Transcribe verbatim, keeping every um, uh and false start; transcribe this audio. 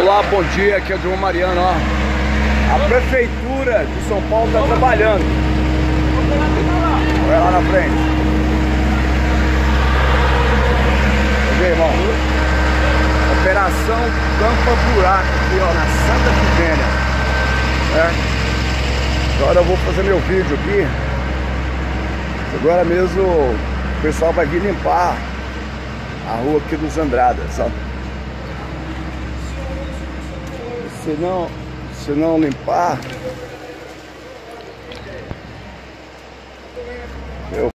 Olá, bom dia, aqui é o João Mariano, ó. A Prefeitura de São Paulo está trabalhando. Olha lá na frente. Quer ver, irmão? Operação Tampa Buraco aqui, ó, na Santa Efigênia. É. Agora eu vou fazer meu vídeo aqui. Agora mesmo o pessoal vai vir limpar a rua aqui dos Andradas, ó. Se não, se não limpar, eu